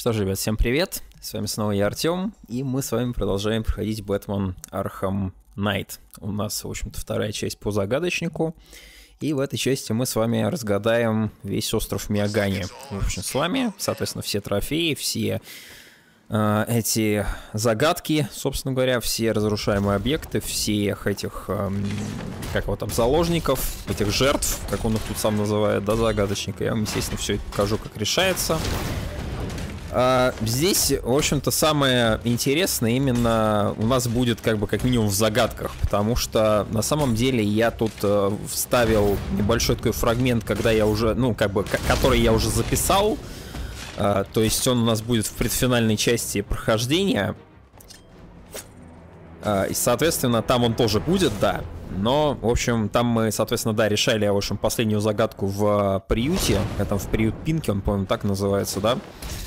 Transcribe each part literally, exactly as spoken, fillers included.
Что ж, ребят, всем привет, с вами снова я, Артем, и мы с вами продолжаем проходить Batman Arkham Knight. У нас, в общем-то, вторая часть по загадочнику, и в этой части мы с вами разгадаем весь остров Миагани. В общем, с вами, соответственно, все трофеи, все э, эти загадки, собственно говоря, все разрушаемые объекты, всех этих, э, как вот там, заложников, этих жертв, как он их тут сам называет, да, загадочника. Я вам, естественно, все это покажу, как решается. А, здесь, в общем-то, самое интересное именно у нас будет как бы как минимум в загадках, потому что на самом деле я тут э, вставил небольшой такой фрагмент, когда я уже, ну, как бы, который я уже записал, э, то есть он у нас будет в предфинальной части прохождения, э, и, соответственно, там он тоже будет, да, но, в общем, там мы, соответственно, да, решали, в общем, последнюю загадку в приюте, это в приют Пинки, он, по-моему, так называется, да.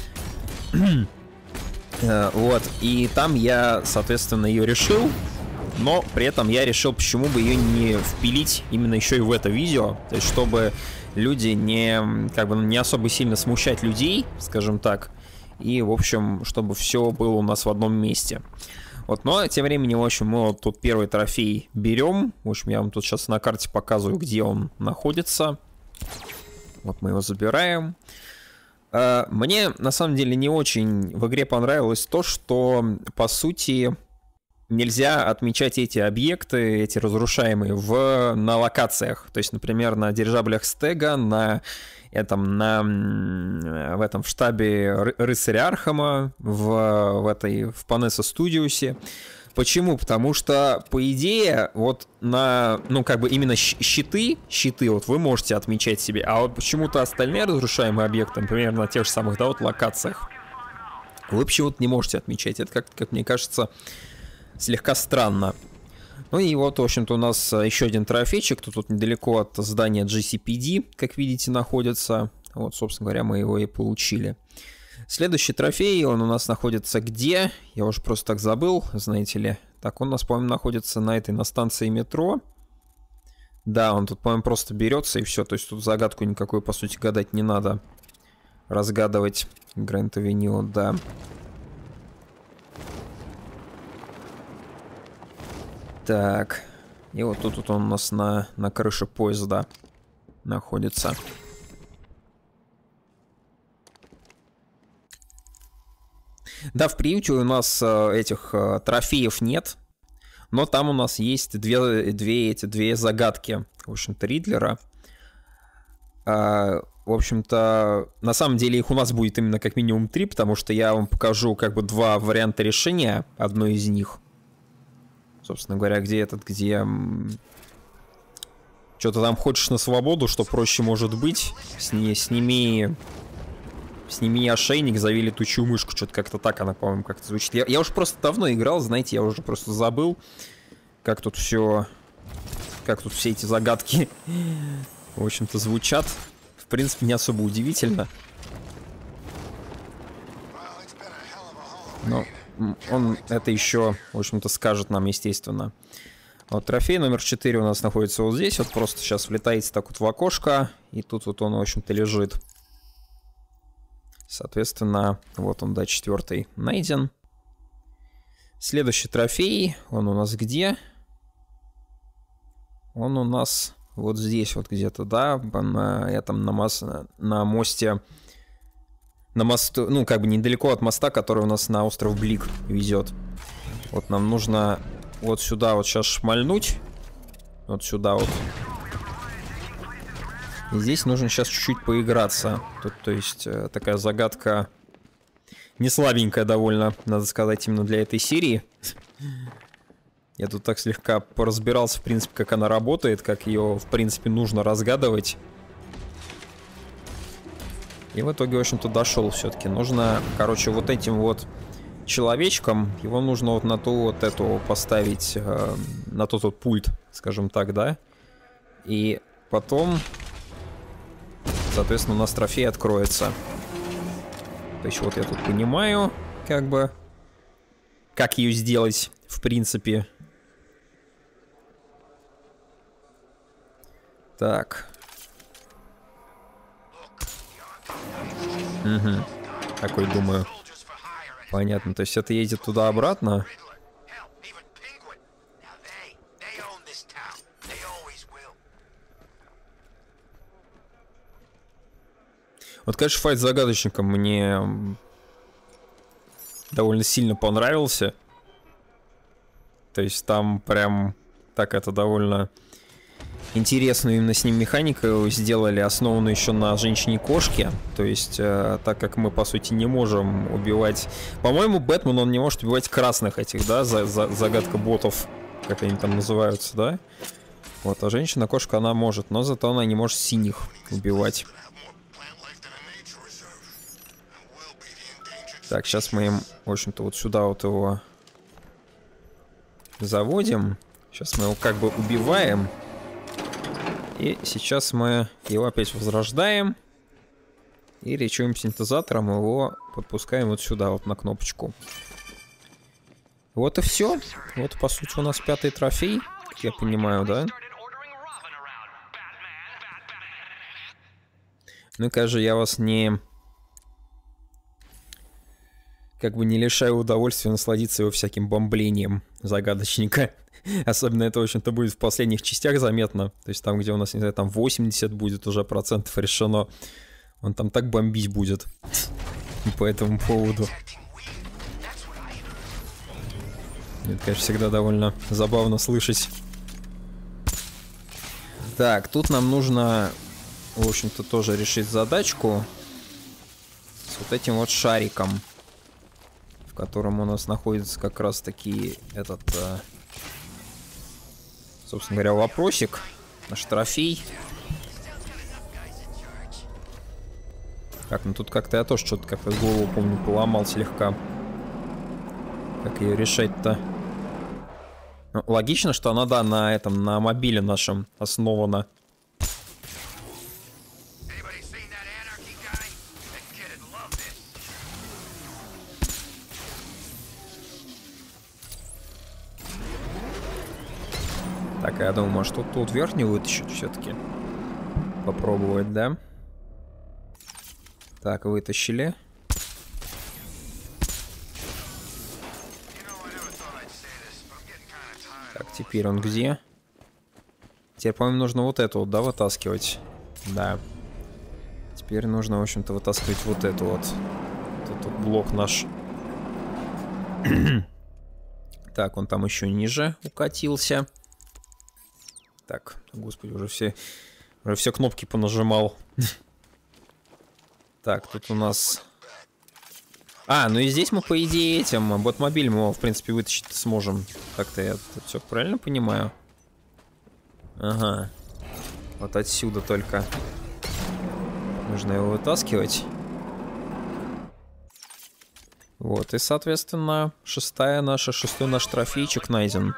Вот, и там я, соответственно, ее решил, но при этом я решил, почему бы ее не впилить именно еще и в это видео, то есть чтобы люди не, как бы, не особо сильно смущать людей, скажем так, и, в общем, чтобы все было у нас в одном месте. Вот, но тем временем, в общем, мы вот тут первый трофей берем, в общем, я вам тут сейчас на карте показываю, где он находится. Вот мы его забираем. Мне, на самом деле, не очень в игре понравилось то, что, по сути, нельзя отмечать эти объекты, эти разрушаемые, в, на локациях. То есть, например, на дирижаблях Стега, на, этом, на, в этом в штабе рыцаря Архама, в, в этой, в Панесса Студиусе. Почему? Потому что, по идее, вот на, ну, как бы именно щиты, щиты вот вы можете отмечать себе, а вот почему-то остальные разрушаемые объекты, например, на тех же самых, да, вот локациях, вы почему-то не можете отмечать. Это, как, как мне кажется, слегка странно. Ну и вот, в общем-то, у нас еще один трофейчик, тут, тут недалеко от здания джи си пи ди, как видите, находится. Вот, собственно говоря, мы его и получили. Следующий трофей, он у нас находится где? Я уже просто так забыл, знаете ли. Так, он у нас, по-моему, находится на этой, на станции метро. Да, он тут, по-моему, просто берется и все. То есть тут загадку никакой, по сути, гадать не надо. Разгадывать. Гранд Авеню, да. Так. И вот тут вот он у нас на, на крыше поезда находится. Да, в приюте у нас э, этих э, трофеев нет, но там у нас есть две, две, эти, две загадки, в общем-то, Ридлера. А, в общем-то, на самом деле их у нас будет именно как минимум три, потому что я вам покажу как бы два варианта решения, одной из них. Собственно говоря, где этот, где... Что-то там хочешь на свободу, что проще может быть, Сни, сними... Сними ошейник, зови летучую мышку. Что-то как-то так она, по-моему, как-то звучит. Я, я уже просто давно играл, знаете, я уже просто забыл, как тут все... Как тут все эти загадки, в общем-то, звучат. В принципе, не особо удивительно. Но он это еще, в общем-то, скажет нам, естественно. Вот трофей номер четыре у нас находится вот здесь. Вот просто сейчас влетаете так вот в окошко. И тут вот он, в общем-то, лежит. Соответственно, вот он, да, четвертый найден. Следующий трофей, он у нас где? Он у нас вот здесь вот где-то, да, на этом, на, мос, на мосте, на мосту, ну, как бы недалеко от моста, который у нас на остров Блик везет. Вот нам нужно вот сюда вот сейчас шмальнуть. Вот сюда вот. И здесь нужно сейчас чуть-чуть поиграться. Тут, то есть, такая загадка не слабенькая довольно, надо сказать, именно для этой серии. Я тут так слегка поразбирался, в принципе, как она работает, как ее, в принципе, нужно разгадывать. И в итоге, в общем-то, дошел все-таки. Нужно, короче, вот этим вот человечком, его нужно вот на ту вот эту поставить, э, на тот вот пульт, скажем так, да? И потом... Соответственно, у нас трофей откроется. То есть вот я тут понимаю, как бы, как ее сделать, в принципе. Так. Угу. Такой думаю. Понятно, то есть это едет туда-обратно. Вот, конечно, файт с загадочником мне довольно сильно понравился. То есть там прям так это довольно интересную именно с ним механику сделали, основанную еще на женщине-кошке. То есть, э, так как мы, по сути, не можем убивать... По-моему, Бэтмен, он не может убивать красных этих, да, за, за, загадка ботов, как они там называются, да? Вот, а женщина-кошка, она может, но зато она не может синих убивать. Так, сейчас мы им, в общем-то, вот сюда вот его заводим. Сейчас мы его как бы убиваем. И сейчас мы его опять возрождаем. И речевым синтезатором его подпускаем вот сюда, вот на кнопочку. Вот и все. Вот, по сути, у нас пятый трофей, как я понимаю, да? Ну, конечно, я вас не... Как бы не лишаю удовольствия насладиться его всяким бомблением загадочника. Особенно это, в общем-то, будет в последних частях заметно. То есть там, где у нас, не знаю, там восемьдесят будет уже процентов решено. Он там так бомбить будет. По этому поводу. Это, конечно, всегда довольно забавно слышать. Так, тут нам нужно, в общем-то, тоже решить задачку с вот этим вот шариком, в котором у нас находится как раз-таки этот, собственно говоря, вопросик, наш трофей. Так, ну тут как-то я тоже что-то как-то голову, помню, поломал слегка. Как ее решать-то? Ну, логично, что она, да, на этом, на мобиле нашем основана. Так, я думаю, может тут, тут верхнюю вытащить все-таки. Попробовать, да? Так, вытащили. Так, теперь он где? Теперь, по-моему, нужно вот эту вот, да, вытаскивать. Да. Теперь нужно, в общем-то, вытаскивать вот эту вот. Вот этот блок наш. Так, он там еще ниже укатился. Так, господи, уже все, уже все кнопки понажимал. Так, тут у нас... А, ну и здесь мы, по идее, этим ботмобилем его, в принципе, вытащить сможем. Как-то я тут все правильно понимаю? Ага. Вот отсюда только нужно его вытаскивать. Вот, и, соответственно, шестая наша, шестой наш трофейчик найден.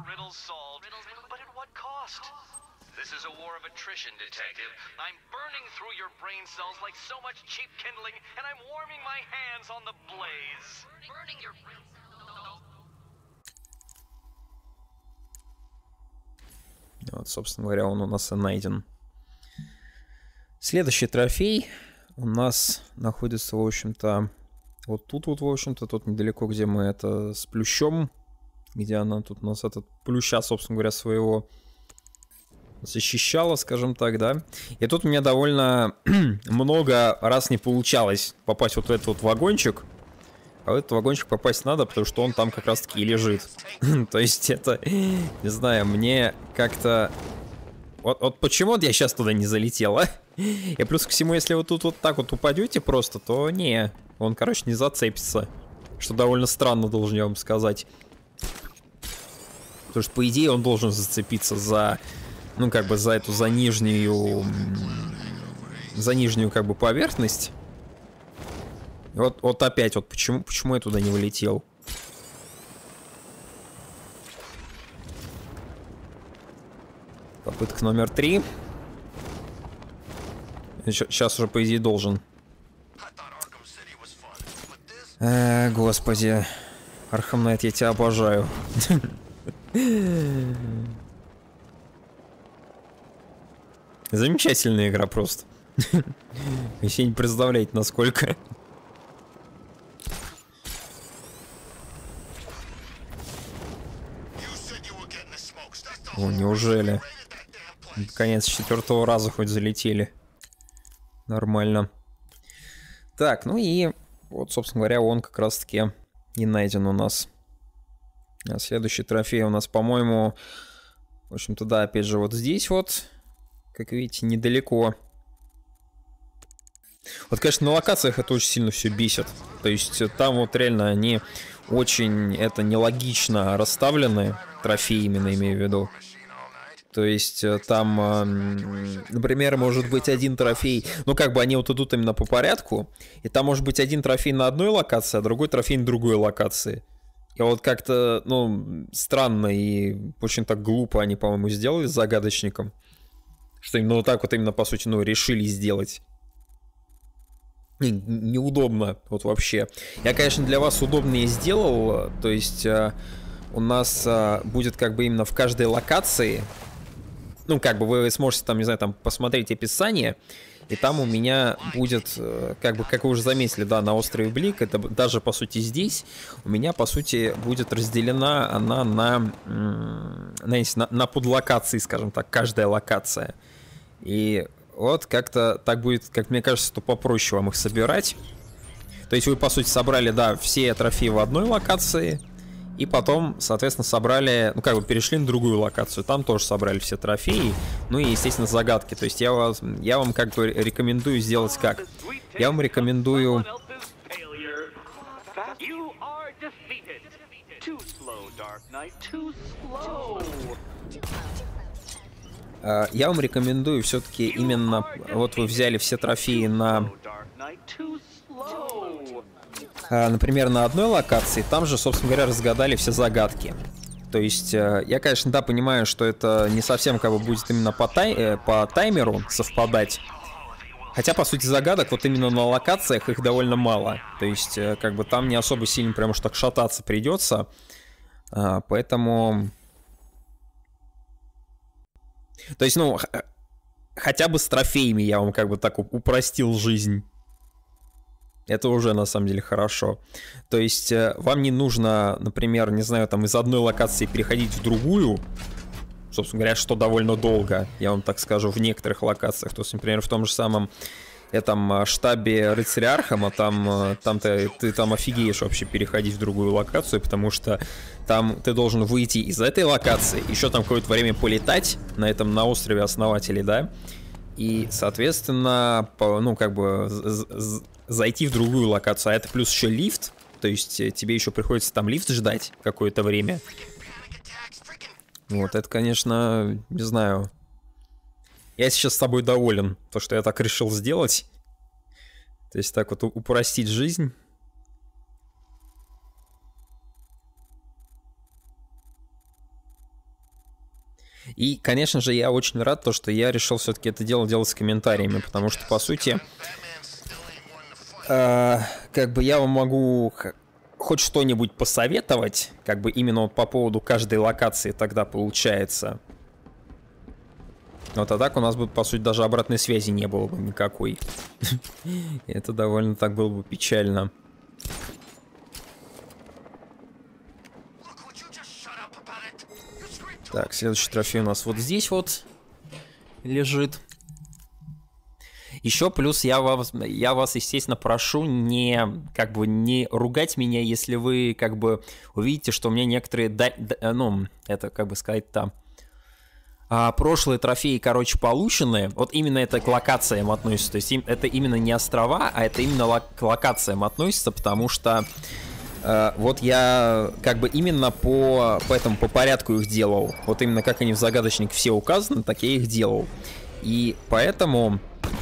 Вот, собственно говоря, он у нас и найден. Следующий трофей у нас находится, в общем-то, вот тут вот, в общем-то, тут недалеко, где мы это с плющом, где она тут у нас этот плюща, собственно говоря, своего защищала, скажем так, да. И тут у меня довольно много раз не получалось попасть вот в этот вот вагончик. А в этот вагончик попасть надо, потому что он там как раз-таки и лежит. То есть это, не знаю, мне как-то... Вот, вот почему я сейчас туда не залетел, а? И плюс ко всему, если вы тут вот так вот упадете просто, то не, он, короче, не зацепится. Что довольно странно, должен я вам сказать. Потому что, по идее, он должен зацепиться за... Ну, как бы за эту, за нижнюю... За нижнюю, как бы, поверхность. Вот, вот опять, вот почему, почему я туда не вылетел? Попытка номер три. Сейчас уже, по идее, должен. Э, господи. Архам Найт, я тебя обожаю. Замечательная игра просто. Вы себе не представляете, насколько. О, неужели? Конец четвертого раза хоть залетели. Нормально. Так, ну и вот, собственно говоря, он как раз-таки и найден у нас. А следующий трофей у нас, по-моему, в общем-то, да, опять же, вот здесь вот, как видите, недалеко. Вот, конечно, на локациях это очень сильно все бесит. То есть там вот реально они очень, это нелогично расставлены, трофеи именно имею в виду. То есть там, например, может быть один трофей, ну как бы они вот идут именно по порядку, и там может быть один трофей на одной локации, а другой трофей на другой локации. И вот как-то, ну, странно и очень так глупо они, по-моему, сделали с загадочником, что именно вот так вот именно, по сути, ну, решили сделать. Неудобно, вот вообще. Я, конечно, для вас удобнее сделал, то есть у нас будет как бы именно в каждой локации, ну, как бы вы сможете там, не знаю, там посмотреть описание, и там у меня будет, как бы, как вы уже заметили, да, на острове Блик, это даже, по сути, здесь у меня, по сути, будет разделена она на, знаете, на, на подлокации, скажем так, каждая локация. И вот как-то так будет, как мне кажется, то попроще вам их собирать. То есть вы, по сути, собрали, да, все трофеи в одной локации, и потом, соответственно, собрали, ну, как бы перешли на другую локацию. Там тоже собрали все трофеи, ну и, естественно, загадки. То есть я, вас, я вам как бы рекомендую сделать как? Я вам рекомендую... Я вам рекомендую все-таки именно, вот вы взяли все трофеи на, например, на одной локации, там же, собственно говоря, разгадали все загадки. То есть я, конечно, да, понимаю, что это не совсем как бы будет именно по, тай, по таймеру совпадать. Хотя, по сути, загадок вот именно на локациях их довольно мало. То есть, как бы там не особо сильно прям уж так шататься придется. Поэтому... То есть, ну, хотя бы с трофеями я вам как бы так упростил жизнь. Это уже, на самом деле, хорошо. То есть, вам не нужно, например, не знаю, там из одной локации переходить в другую. Собственно говоря, что довольно долго, я вам так скажу, в некоторых локациях. То есть, например, в том же самом этом штабе рыцаря Архама, там, там ты, ты там офигеешь вообще переходить в другую локацию, потому что там ты должен выйти из этой локации, еще там какое-то время полетать на этом, на острове основателей, да, и, соответственно, по, ну, как бы зайти в другую локацию, а это плюс еще лифт, то есть тебе еще приходится там лифт ждать какое-то время. Вот, это, конечно, не знаю. Я сейчас с тобой доволен, то, что я так решил сделать. То есть так вот упростить жизнь. И, конечно же, я очень рад, то, что я решил все-таки это дело делать с комментариями, потому что, по сути, э, как бы я вам могу хоть что-нибудь посоветовать, как бы именно вот по поводу каждой локации тогда получается. Вот, а так у нас бы, по сути, даже обратной связи не было бы никакой. Это довольно так было бы печально. Так, следующий трофей у нас вот здесь вот лежит. Еще плюс я вас, я вас, естественно, прошу не, как бы, не ругать меня, если вы, как бы, увидите, что у меня некоторые, да, да, ну, это, как бы сказать, там, а, прошлые трофеи, короче, получены. Вот именно это к локациям относится. То есть им, это именно не острова, а это именно лок, к локациям относится, потому что э, вот я как бы именно по, по этому, по порядку их делал. Вот именно как они в загадочнике все указаны, так я их делал. И поэтому...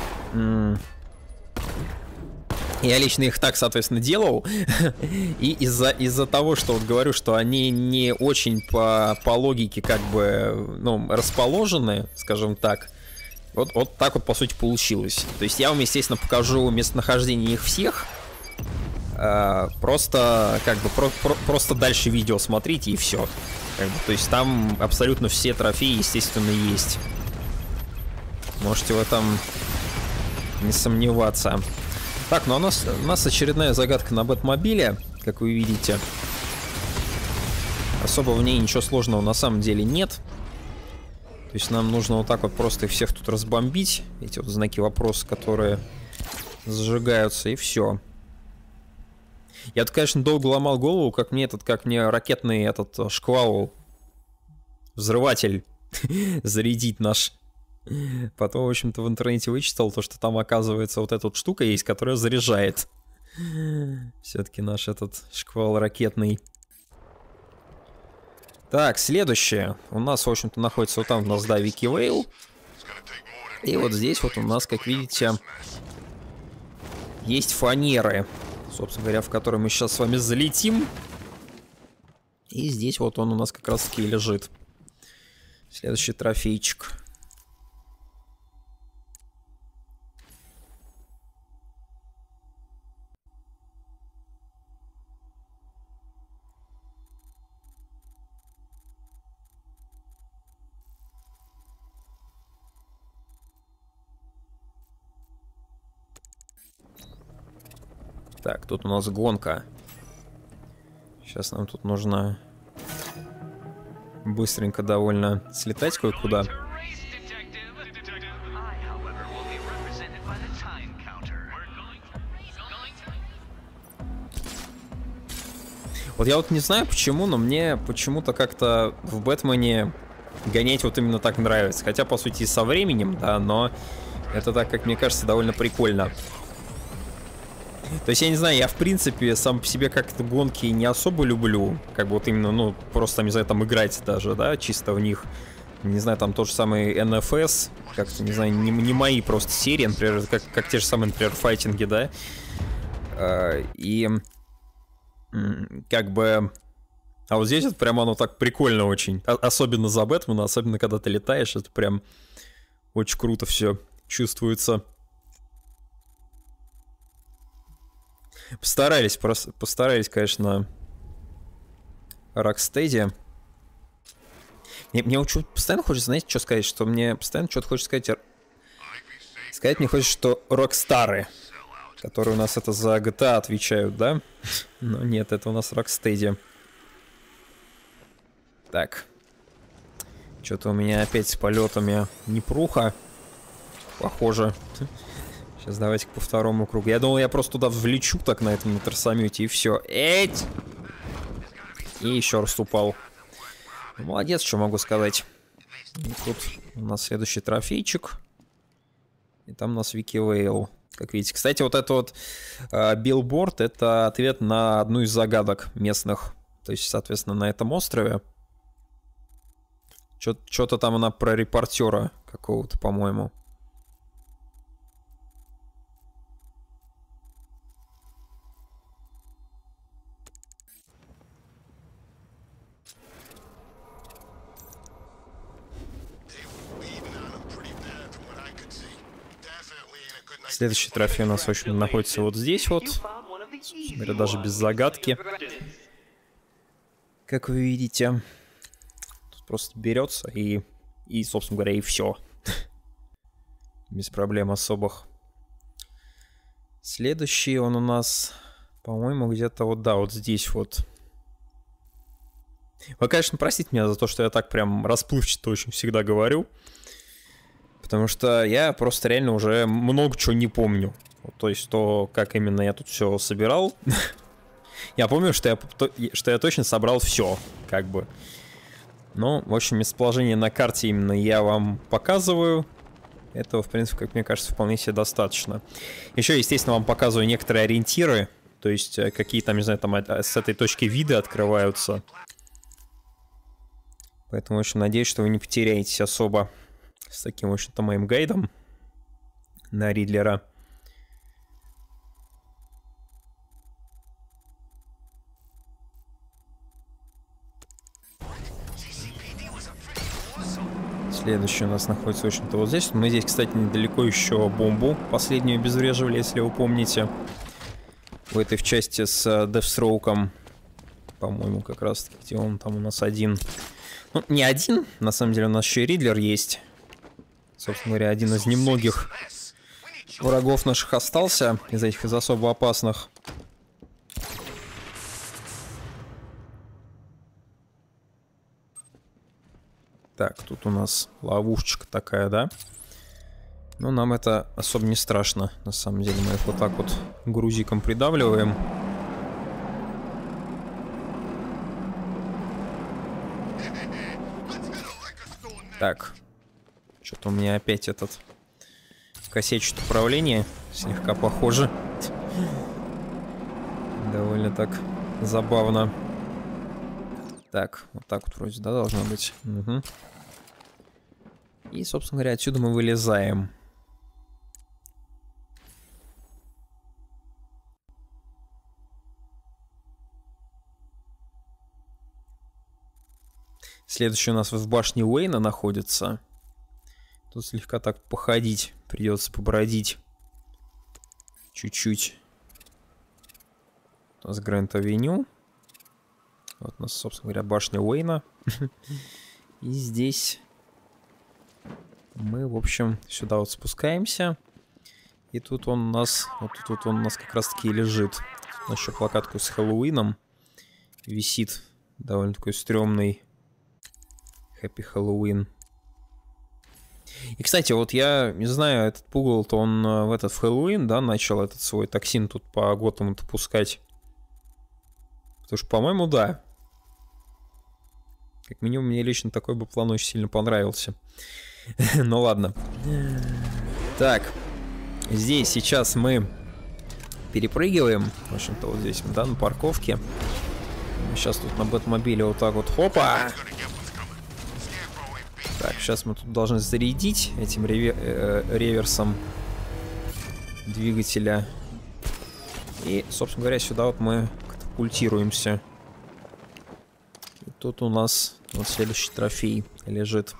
Я лично их так, соответственно, делал. И из-за из-за того, что вот говорю, что они не очень по, по логике как бы, ну, расположены, скажем так, вот, вот так вот, по сути, получилось. То есть я вам, естественно, покажу местонахождение их всех. А, просто, как бы, про, про, просто дальше видео смотрите и все. Как бы, то есть там абсолютно все трофеи, естественно, есть. Можете в этом не сомневаться. Так, ну у нас, у нас очередная загадка на Бэтмобиле, как вы видите. Особо в ней ничего сложного на самом деле нет. То есть нам нужно вот так вот просто всех тут разбомбить. Эти вот знаки вопроса, которые зажигаются, и все. Я тут, конечно, долго ломал голову, как мне этот, как мне ракетный этот шквал, взрыватель зарядить наш. Потом, в общем-то, в интернете вычитал то, что там, оказывается, вот эта вот штука есть, которая заряжает. Все-таки наш этот шквал ракетный. Так, следующее. У нас, в общем-то, находится вот там у нас, да, Вики Вейл. И вот здесь вот у нас, как видите, есть фанеры, собственно говоря, в которые мы сейчас с вами залетим. И здесь вот он у нас как раз-таки лежит. Следующий трофейчик. Так, тут у нас гонка. Сейчас нам тут нужно быстренько довольно слетать кое-куда. Вот я вот не знаю почему, но мне почему-то как-то в Бэтмене гонять вот именно так нравится. Хотя, по сути, и со временем, да, но это так, как мне кажется, довольно прикольно. То есть, я не знаю, я в принципе сам по себе как-то гонки не особо люблю. Как бы вот именно, ну, просто там, не знаю, там играть даже, да, чисто в них. Не знаю, там тот же самый эн эф эс, как-то, не знаю, не, не мои просто серии, например, как, как те же самые, например, файтинги, да. А, и как бы... А вот здесь вот прям оно так прикольно очень. А, особенно за Бэтмена, особенно когда ты летаешь, это прям очень круто все чувствуется. Постарались, просто, постарались, конечно, Rocksteady. Мне, мне очень постоянно хочется, знаете, что сказать, что мне постоянно что-то хочется сказать. Сказать мне хочется, что Rockstar, которые у нас это за джи ти эй отвечают, да? Но нет, это у нас Rocksteady. Так. Что-то у меня опять с полетами непруха. Похоже. Сейчас давайте по второму кругу. Я думал, я просто туда влечу так на этом на торсомете и все. Эть! И еще раз упал. Молодец, что могу сказать. И тут у нас следующий трофейчик. И там у нас Вики Вейл. Как видите. Кстати, вот это вот э, билборд — это ответ на одну из загадок местных. То есть, соответственно, на этом острове. Что-то там она про репортера какого-то, по-моему. Следующий трофей у нас, в общем, находится вот здесь вот. Смотря даже без загадки. Как вы видите. Тут просто берется и, и собственно говоря, и все. Без проблем особых. Следующий он у нас, по-моему, где-то вот, да, вот здесь вот. Вы, конечно, простите меня за то, что я так прям расплывчато очень всегда говорю. Потому что я просто реально уже много чего не помню. То есть то, как именно я тут все собирал. Я помню, что я, что я точно собрал все, как бы. Ну, в общем, местоположение на карте именно я вам показываю. Этого, в принципе, как мне кажется, вполне себе достаточно. Еще, естественно, вам показываю некоторые ориентиры. То есть какие там, не знаю, там с этой точки вида открываются. Поэтому, в общем, надеюсь, что вы не потеряетесь особо с таким, в общем-то, моим гайдом на Ридлера. Следующий у нас находится, в общем-то, вот здесь. Мы здесь, кстати, недалеко еще бомбу последнюю обезвреживали, если вы помните. В этой в части с Дефстроуком. По-моему, как раз-таки, где он там у нас один. Ну, не один, на самом деле у нас еще и Ридлер есть. Собственно говоря, один из немногих врагов наших остался, из этих из особо опасных. Так, тут у нас ловушечка такая, да? Но нам это особо не страшно. На самом деле мы их вот так вот грузиком придавливаем. Так. Что-то у меня опять этот косячит управление. Слегка похоже. Довольно так забавно. Так, вот так вот вроде, да, должно быть. Угу. И, собственно говоря, отсюда мы вылезаем. Следующий у нас в башне Уэйна находится. Тут слегка так походить придется, побродить. Чуть-чуть. У нас Грэнд Авеню. Вот у нас, собственно говоря, башня Уэйна. И здесь мы, в общем, сюда вот спускаемся. И тут он у нас, вот тут он у нас как раз-таки лежит. Тут у нас еще плакатку с Хэллоуином висит. Довольно такой стрёмный. Happy Halloween. И, кстати, вот я не знаю, этот пугал-то он в этот в Хэллоуин, да, начал этот свой токсин тут по Готэму-то пускать. Потому что, по-моему, да. Как минимум, мне лично такой бы план очень сильно понравился. Ну ладно. Так. Здесь сейчас мы перепрыгиваем. В общем-то, вот здесь, да, на парковке. Сейчас тут на Бэтмобиле вот так вот. Хопа! Так, сейчас мы тут должны зарядить этим ревер э, реверсом двигателя. И, собственно говоря, сюда вот мы катапультируемся. И тут у нас вот следующий трофей лежит.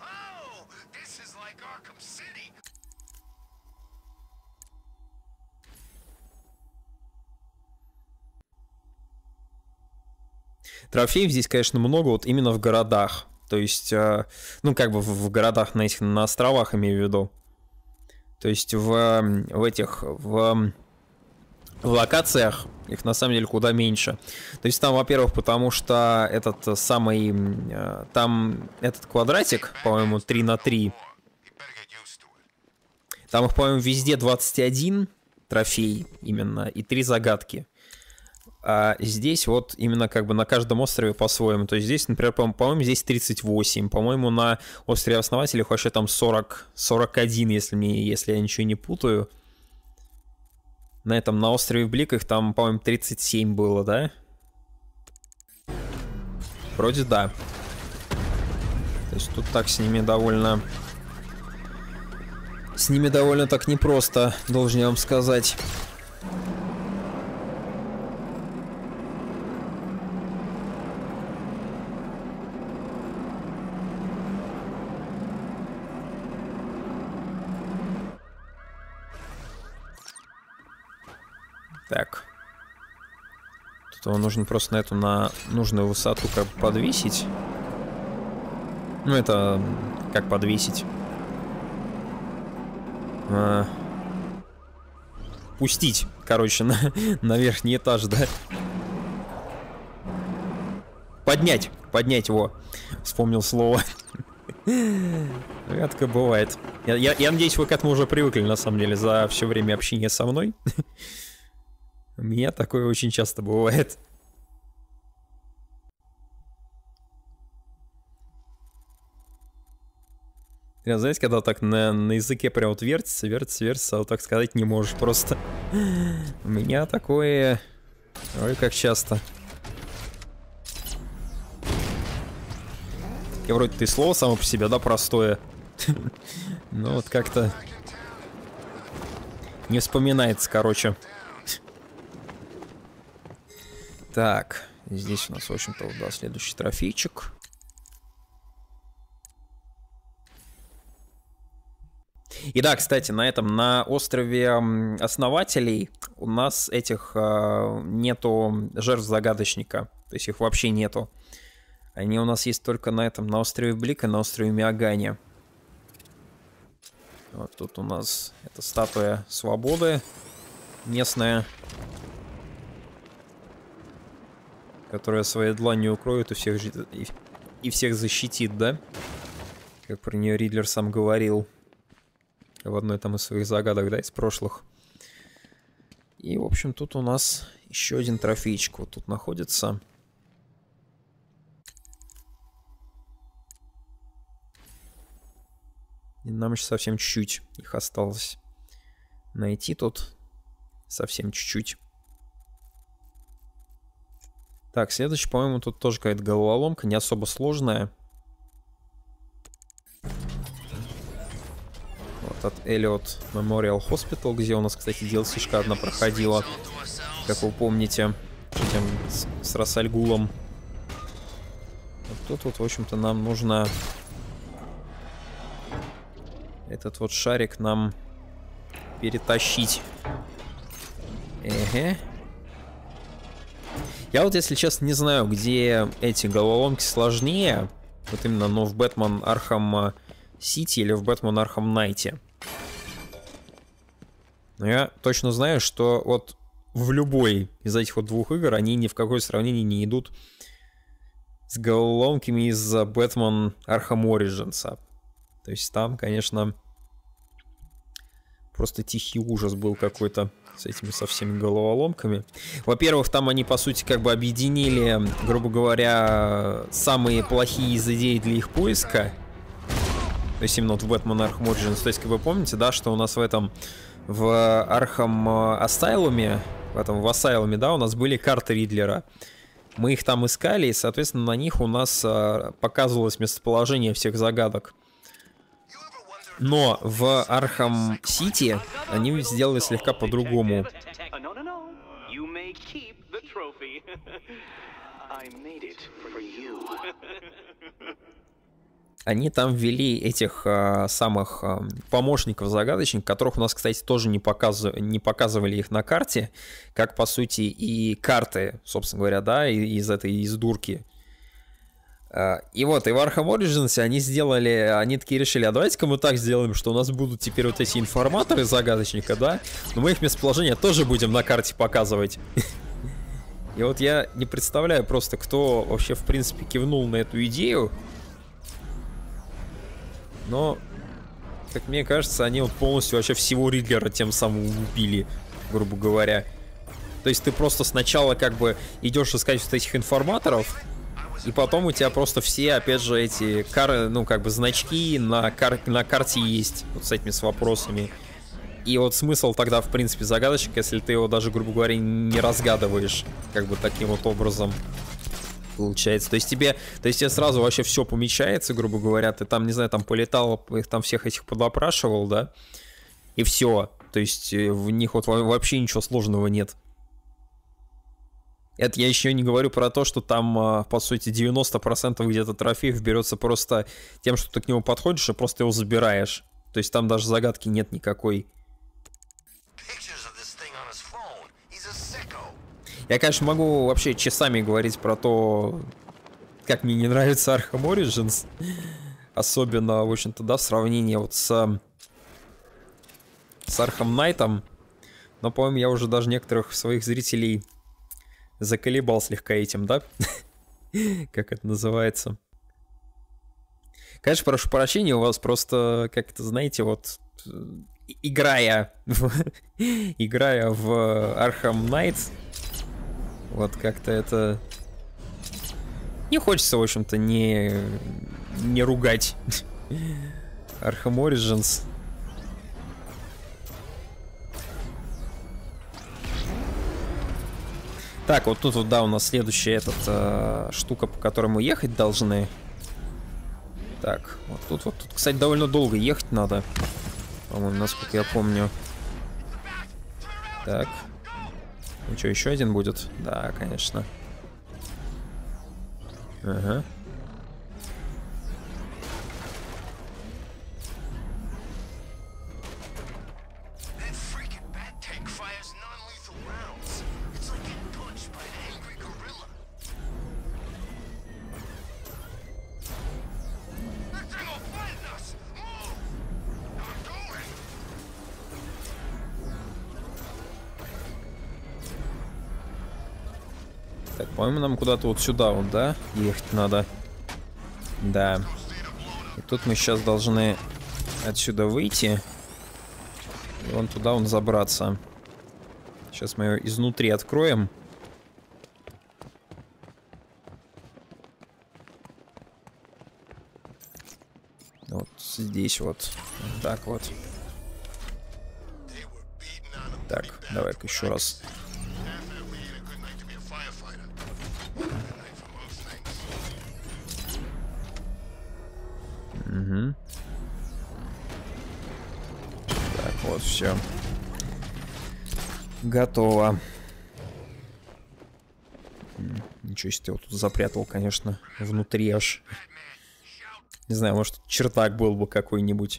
Трофеев здесь, конечно, много, вот именно в городах. То есть, э, ну, как бы в, в городах, на этих, на островах, имею в виду. То есть в, в этих, в, в локациях их на самом деле куда меньше. То есть там, во-первых, потому что этот самый, э, там этот квадратик, по-моему, три на три. Там их, по-моему, везде двадцать один трофей именно и три загадки. А здесь вот именно как бы на каждом острове по-своему. То есть здесь, например, по-моему, здесь тридцать восемь. По-моему, на острове Основателей вообще там сорок, сорок один, если, мне, если я ничего не путаю. На этом, на острове Блик их там, по-моему, тридцать семь было, да? Вроде да. То есть тут так с ними довольно... С ними довольно так непросто, должен я вам сказать. Так. Тут его нужно просто на эту, на нужную высоту как бы подвесить. Ну, это... Как подвесить? А... Пустить, короче, на, на верхний этаж, да? Поднять. Поднять его. Вспомнил слово. Редко бывает. Я, я, я надеюсь, вы к этому уже привыкли, на самом деле, за все время общения со мной. У меня такое очень часто бывает. Я, знаете, когда так на, на языке прям вот вертится, вертится, вертится, а вот так сказать не можешь просто. У меня такое... Ой, как часто. И вроде ты слово само по себе, да, простое. Ну вот как-то... Не вспоминается, короче. Так, здесь у нас, в общем-то, да, следующий трофейчик. И да, кстати, на этом, на острове Основателей у нас этих э, нету жертв загадочника. То есть их вообще нету. Они у нас есть только на этом, на острове Блик и на острове Миагани. Вот тут у нас это статуя свободы местная, которая своей дланью укроет и всех, и, и всех защитит, да? Как про нее Ридлер сам говорил в одной там из своих загадок, да, из прошлых. И, в общем, тут у нас еще один трофейчик вот тут находится. И нам еще совсем чуть-чуть их осталось найти тут. Совсем чуть-чуть. Так, следующий, по-моему, тут тоже какая-то головоломка, не особо сложная. Вот от Elliot Memorial Hospital, где у нас, кстати, ди эл си-шка одна проходила, как вы помните, этим, с, с Расальгулом. Вот тут вот, в общем-то, нам нужно этот вот шарик нам перетащить. Эге. Я вот, если честно, не знаю, где эти головоломки сложнее. Вот именно, но в Бэтмен Архам Сити или в Бэтмен Архам Найте. Но я точно знаю, что вот в любой из этих вот двух игр они ни в какое сравнение не идут с головоломками из Бэтмен Архам Origins. То есть там, конечно, просто тихий ужас был какой-то с этими со всеми головоломками. Во-первых, там они, по сути, как бы объединили, грубо говоря, самые плохие из идей для их поиска. То есть именно вот в Batman Arkham Origins. То есть, как вы помните, да, что у нас в этом, в Arkham Asylum, в этом, в Asylum, да, у нас были карты Ридлера. Мы их там искали, и, соответственно, на них у нас а, показывалось местоположение всех загадок. Но в Архам Сити они сделали слегка по-другому. Они там ввели этих а, самых а, помощников-загадочников, которых у нас, кстати, тоже не, показ... не показывали их на карте, как, по сути, и карты, собственно говоря, да, из этой, из дурки. И вот, и в Arkham Origins они сделали, они такие решили, а давайте-ка мы так сделаем, что у нас будут теперь вот эти информаторы загадочника, да, но мы их местоположение тоже будем на карте показывать. И вот я не представляю просто, кто вообще, в принципе, кивнул на эту идею, но, как мне кажется, они вот полностью вообще всего Ридлера тем самым убили, грубо говоря. То есть ты просто сначала как бы идешь искать вот этих информаторов, и потом у тебя просто все, опять же, эти кар... ну, как бы значки на, кар... на карте есть, вот с этими с вопросами. И вот смысл тогда, в принципе, загадочек, если ты его даже, грубо говоря, не разгадываешь, как бы таким вот образом получается. То есть тебе, то есть тебе сразу вообще все помечается, грубо говоря, ты там, не знаю, там полетал, их там всех этих подопрашивал, да, и все. То есть в них вот вообще ничего сложного нет. Это я еще не говорю про то, что там, по сути, девяносто процентов где-то трофеев берется просто тем, что ты к нему подходишь и просто его забираешь. То есть там даже загадки нет никакой. Я, конечно, могу вообще часами говорить про то, как мне не нравится Arkham Origins. Особенно, в общем-то, да, в сравнении вот с, с Arkham Knight'ом. Но, по-моему, я уже даже некоторых своих зрителей заколебал слегка этим, да? Как это называется? Конечно, прошу прощения, у вас просто, как это, знаете, вот играя в, играя в Arkham Knight, вот как-то это не хочется, в общем-то, не, не ругать Arkham Origins. Так, вот тут вот, да, у нас следующая этот, э, штука, по которой мы ехать должны. Так, вот тут вот, тут, кстати, довольно долго ехать надо, по-моему, насколько я помню. Так. Ну что, еще один будет? Да, конечно. Ага. Так, по-моему, нам куда-то вот сюда вот, да, ехать надо. Да. И тут мы сейчас должны отсюда выйти. И вон туда он забраться. Сейчас мы ее изнутри откроем. Вот здесь вот. Вот так вот. Так, давай-ка еще раз. Угу. Так, вот, все. Готово. Ничего себе, его тут запрятал, конечно, внутри аж. Не знаю, может, чердак был бы какой-нибудь.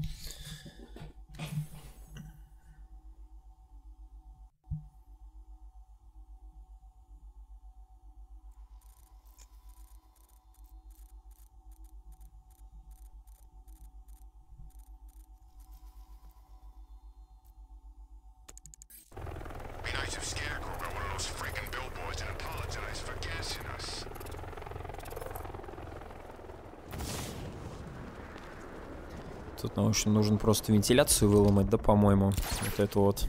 Тут нам еще нужно просто вентиляцию выломать, да, по-моему. Вот это вот.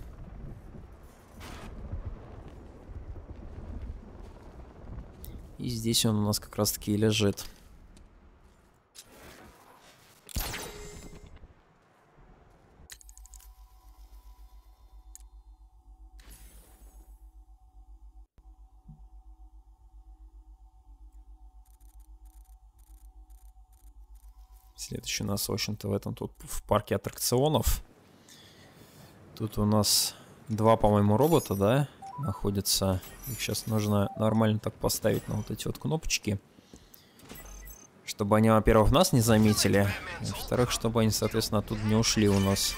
И здесь он у нас как раз-таки и лежит. Следующий у нас, в общем-то, в этом тут в парке аттракционов. Тут у нас два, по-моему, робота, да, находятся. Их сейчас нужно нормально так поставить на вот эти вот кнопочки. Чтобы они, во-первых, нас не заметили. А во-вторых, чтобы они, соответственно, оттуда не ушли у нас.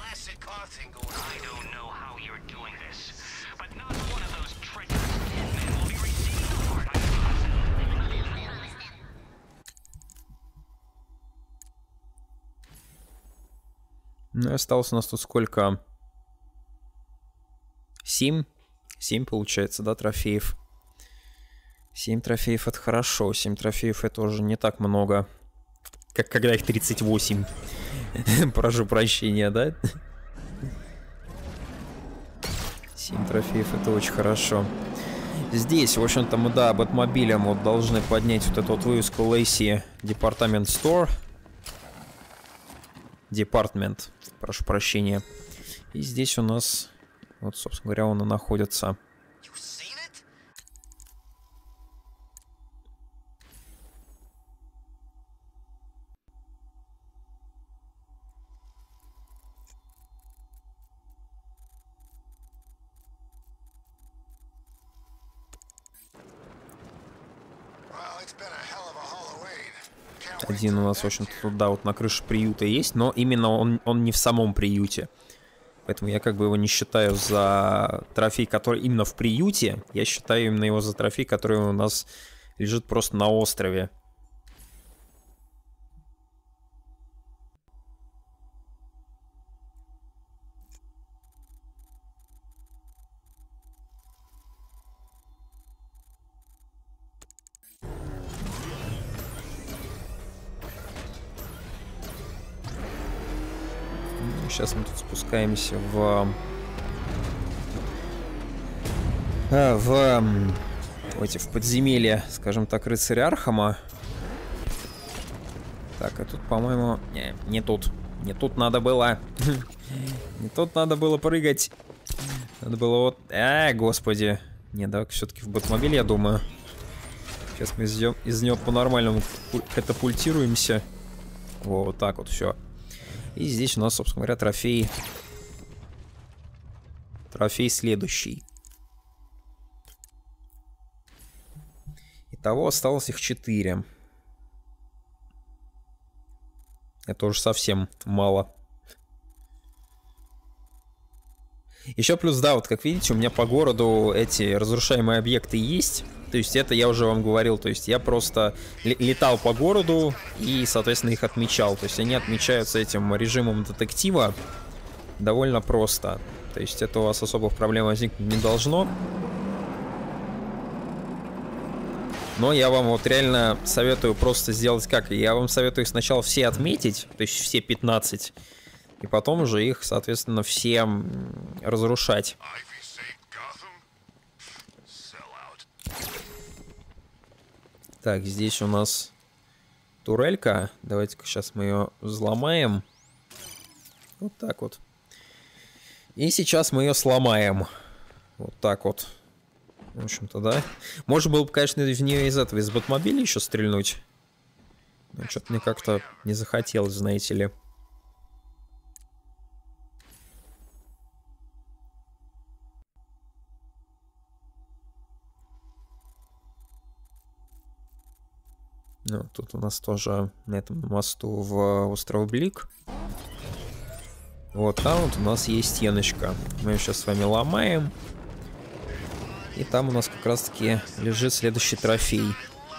Ну, осталось у нас тут сколько? Семь? Семь, получается, да, трофеев. Семь трофеев — это хорошо. Семь трофеев — это уже не так много. Как когда их тридцать восемь. Прошу прощения, да? Семь трофеев — это очень хорошо. Здесь, в общем-то, мы, да, бэтмобилем вот должны поднять вот эту вот вывеску Lacey Department Store. Департмент, прошу прощения. И здесь у нас, вот, собственно говоря, он и находится. Один у нас, в общем-то, туда вот на крыше приюта есть, но именно он, он не в самом приюте. Поэтому я как бы его не считаю за трофей, который именно в приюте. Я считаю именно его за трофей, который у нас лежит просто на острове. Сейчас мы тут спускаемся в... А, в... В, эти, в подземелье, скажем так, рыцаря Архама. Так, а тут, по-моему... Не, не тут. Не тут надо было. Не тут надо было прыгать. Надо было вот... А, господи. Не, давай все-таки в Бэтмобиль, я думаю. Сейчас мы из, из него по-нормальному катапультируемся. Во, вот так вот, все. И здесь у нас, собственно говоря, трофей. Трофей следующий. Итого осталось их четыре. Это уже совсем мало. Еще плюс, да, вот как видите, у меня по городу эти разрушаемые объекты есть. То есть это я уже вам говорил, то есть я просто летал по городу и, соответственно, их отмечал. То есть они отмечаются этим режимом детектива довольно просто. То есть это у вас особых проблем возникнуть не должно. Но я вам вот реально советую просто сделать как? Я вам советую их сначала все отметить, то есть все пятнадцать, и потом уже их, соответственно, все разрушать. Так, здесь у нас турелька. Давайте-ка сейчас мы ее взломаем. Вот так вот. И сейчас мы ее сломаем. Вот так вот. В общем-то, да. Можно было бы, конечно, в нее из этого, из Бэтмобиля еще стрельнуть. Но что-то мне как-то не захотелось, знаете ли. Ну, тут у нас тоже на этом мосту в остров Блик. Вот там вот у нас есть стеночка. Мы ее сейчас с вами ломаем. И там у нас как раз-таки лежит следующий трофей.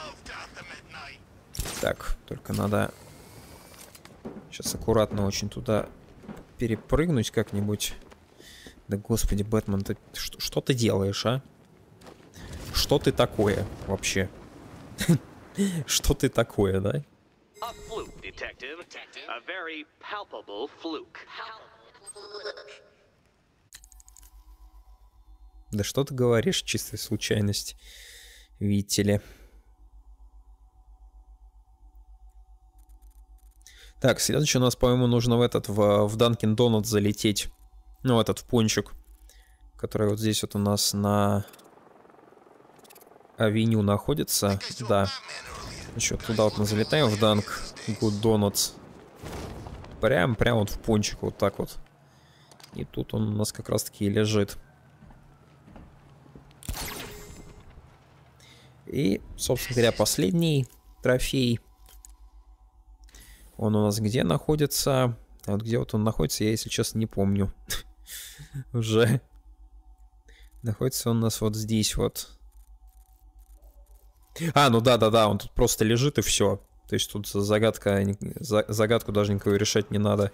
Так, только надо сейчас аккуратно очень туда перепрыгнуть как-нибудь. Да господи, Бэтмен, ты что, что ты делаешь, а? Что ты такое вообще? Что ты такое, да? Да что ты говоришь, чистая случайность, видите ли. Так, следующий у нас, по-моему, нужно в этот, в, в Dunkin' Donuts залететь. Ну, этот, в пончик, который вот здесь вот у нас на авеню находится. Да. Еще туда вот мы залетаем, в Dunk Good Donuts. Прям, прям вот в пончик, вот так вот. И тут он у нас как раз-таки и лежит. И, собственно говоря, последний трофей. Он у нас где находится? А вот где вот он находится, я, если честно, не помню. Уже. Находится он у нас вот здесь вот. А, ну да-да-да, он тут просто лежит и все. То есть тут загадка, загадку даже никого решать не надо.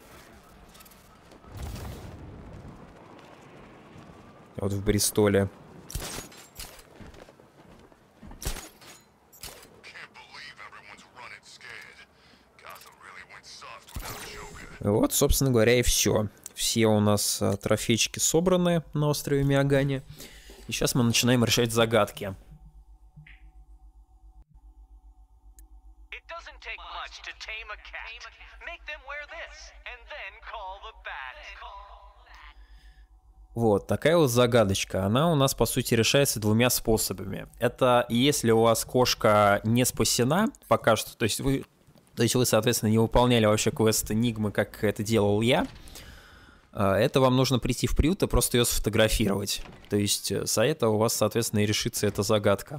Вот в Бристоле. Вот, собственно говоря, и все. Все у нас а, трофейчики собраны на острове Миагани. И сейчас мы начинаем решать загадки. Вот, такая вот загадочка. Она у нас, по сути, решается двумя способами. Это если у вас кошка не спасена пока что, то есть вы, то есть вы, соответственно, не выполняли вообще квест Энигмы, как это делал я, это вам нужно прийти в приют и просто ее сфотографировать. То есть за это у вас, соответственно, и решится эта загадка.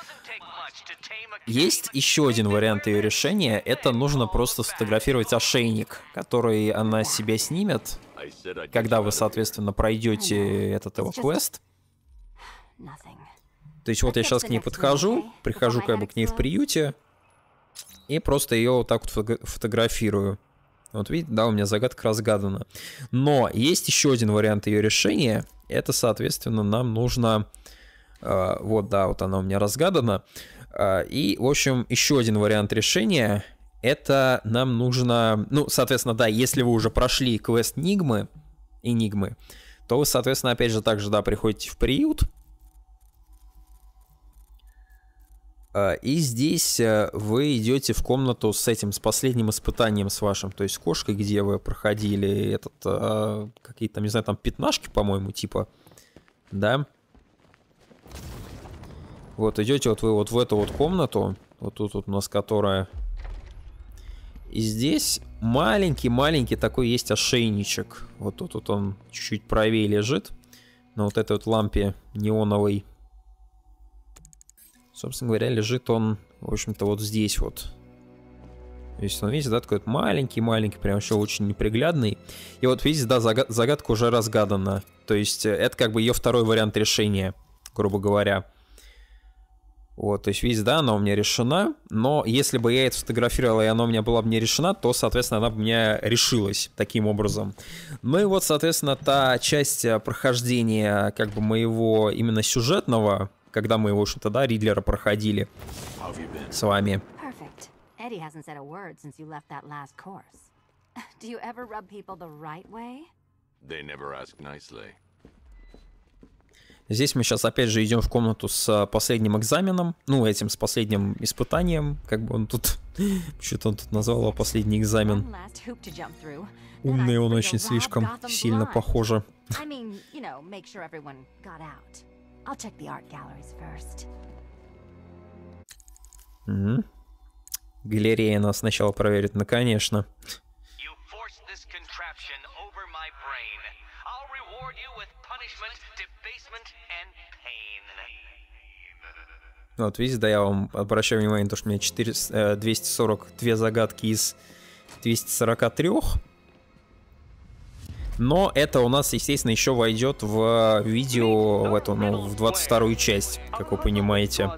Есть еще один вариант ее решения. Это нужно просто сфотографировать ошейник, который она себя снимет, когда вы, соответственно, пройдете этот его квест. То есть вот я сейчас к ней подхожу, прихожу как бы к ней в приюте и просто ее вот так вот фотографирую. Вот видите, да, у меня загадка разгадана. Но есть еще один вариант ее решения. Это, соответственно, нам нужно... Э, вот, да, вот она у меня разгадана. Э, и, в общем, еще один вариант решения. Это нам нужно... Ну, соответственно, да, если вы уже прошли квест Нигмы, Энигмы, то вы, соответственно, опять же, также, да, приходите в приют. И здесь вы идете в комнату с этим, с последним испытанием с вашим, то есть кошкой, где вы проходили этот, а, какие-то, не знаю, там пятнашки, по-моему, типа, да. Вот, идете вот вы вот в эту вот комнату, вот тут вот у нас которая. И здесь маленький-маленький такой есть ошейничек. Вот тут вот он чуть-чуть правее лежит, на вот этой вот лампе неоновой. Собственно говоря, лежит он, в общем-то, вот здесь вот. То есть он, видите, да, такой вот маленький-маленький, прям еще очень неприглядный. И вот, видите, да, загад- загадка уже разгадана. То есть это как бы ее второй вариант решения, грубо говоря. Вот, то есть, видите, да, она у меня решена. Но если бы я это сфотографировал, и она у меня была бы не решена, то, соответственно, она бы у меня решилась таким образом. Ну и вот, соответственно, та часть прохождения, как бы, моего именно сюжетного, когда мы, в общем-то, да, Ридлера проходили с вами. Eddie hasn't said a word since you left that last course. Do you ever rub people the right way? They never ask nicely. Здесь мы сейчас опять же идем в комнату с последним экзаменом, ну, этим, с последним испытанием, как бы он тут, что-то он тут назвал его последний экзамен. Умный он очень слишком сильно похоже. Угу. Галерея нас сначала проверит, ну, конечно. Вот, видите, да, я вам обращаю внимание, то, что у меня четыреста, двести сорок две загадки из двухсот сорока трёх. Но это у нас, естественно, еще войдет в видео, в эту, ну, в двадцать вторую часть, как вы понимаете.